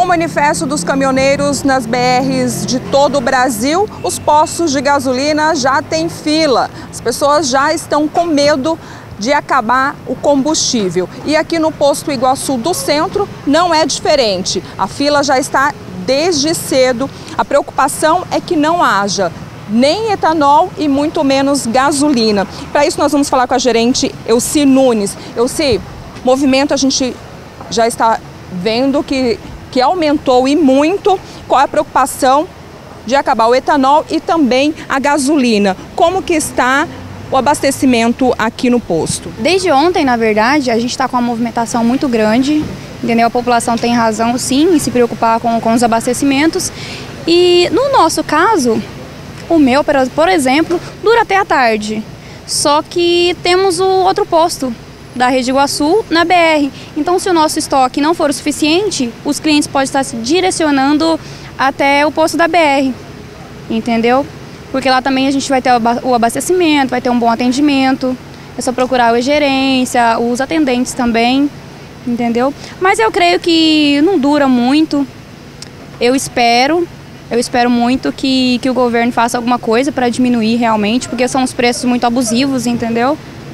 manifesto dos caminhoneiros nas BRs de todo o Brasil, os postos de gasolina já têm fila. As pessoas já estão com medo de acabar o combustível. E aqui no posto Iguaçu do centro não é diferente. A fila já está desde cedo. A preocupação é que não haja nem etanol e muito menos gasolina. Para isso nós vamos falar com a gerente Elci Nunes. Elci, movimento a gente já está vendo que aumentou e muito. Qual é a preocupação de acabar o etanol e também a gasolina? Como que está o abastecimento aqui no posto? Desde ontem, na verdade, a gente está com uma movimentação muito grande, entendeu? A população tem razão, sim, em se preocupar com os abastecimentos. E no nosso caso, o meu, por exemplo, dura até a tarde. Só que temos o outro posto da Rede Iguaçu na BR. Então, se o nosso estoque não for o suficiente, os clientes podem estar se direcionando até o posto da BR, entendeu? Porque lá também a gente vai ter o abastecimento, vai ter um bom atendimento. É só procurar a gerência, os atendentes também, entendeu? Mas eu creio que não dura muito. Eu espero muito que o governo faça alguma coisa para diminuir realmente, porque são os preços muito abusivos, entendeu?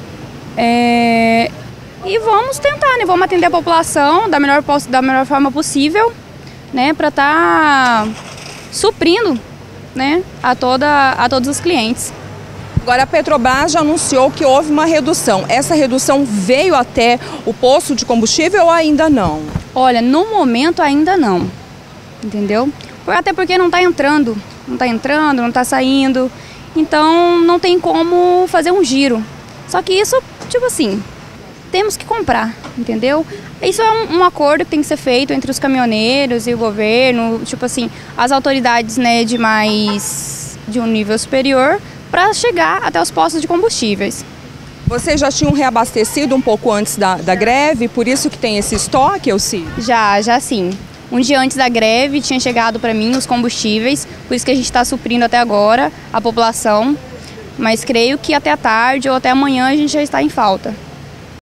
E vamos tentar, né? Vamos atender a população da melhor forma possível, né? Para estar suprindo, né? A todos os clientes. Agora a Petrobras já anunciou que houve uma redução. Essa redução veio até o posto de combustível ou ainda não? Olha, no momento ainda não, entendeu? Até porque não está entrando, não está saindo, então não tem como fazer um giro. Só que isso, tipo assim, temos que comprar, entendeu? Isso é um acordo que tem que ser feito entre os caminhoneiros e o governo, tipo assim, as autoridades, né, de um nível superior, para chegar até os postos de combustíveis. Vocês já tinham reabastecido um pouco antes da greve, por isso que tem esse estoque, Elci? Já sim. Um dia antes da greve tinha chegado para mim os combustíveis, por isso que a gente está suprindo até agora a população. Mas creio que até a tarde ou até amanhã a gente já está em falta.